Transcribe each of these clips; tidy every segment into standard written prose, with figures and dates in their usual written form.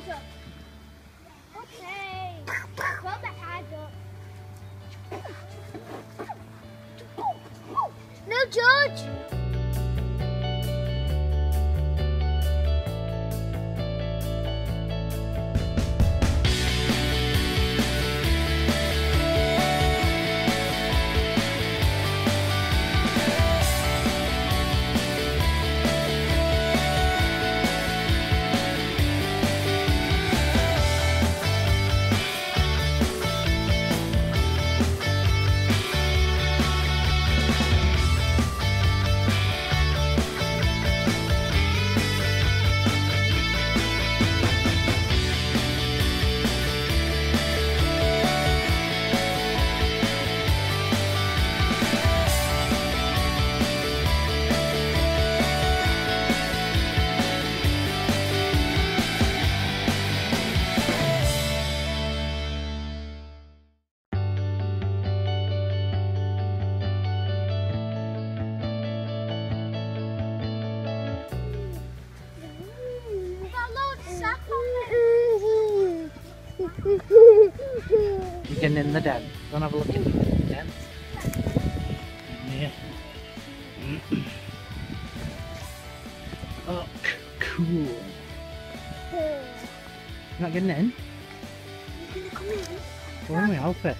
hands up. Okay. Put the hands up. No, George. You're getting in the den. Go and have a look in the den. Yeah. Oh, cool. You're not getting in? You're gonna come in. Where's my outfit?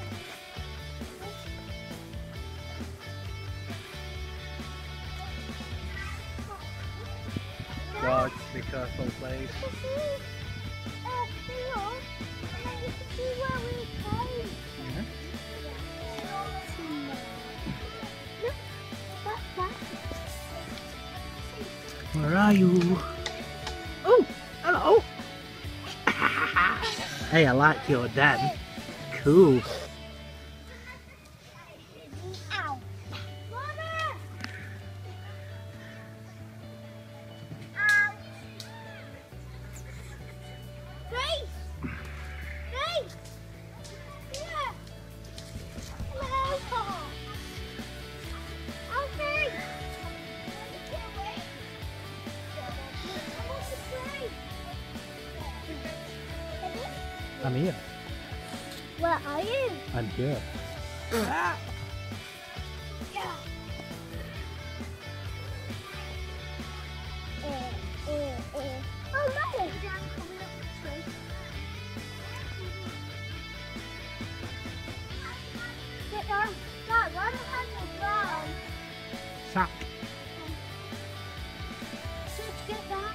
George, be careful, please. Yeah. Where are you? Oh, hello. Hey, I like your den. Cool. I'm here. Where are you? I'm here. Yeah. Oh, no. Get down. Dad, why don't I have the ground? Sack. Just get that.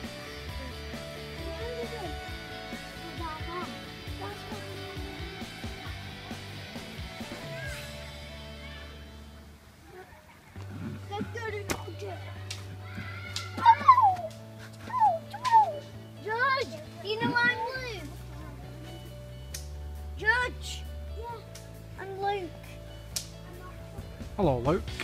George, you know I'm Luke. George. Yeah. I'm Luke. Hello, Luke.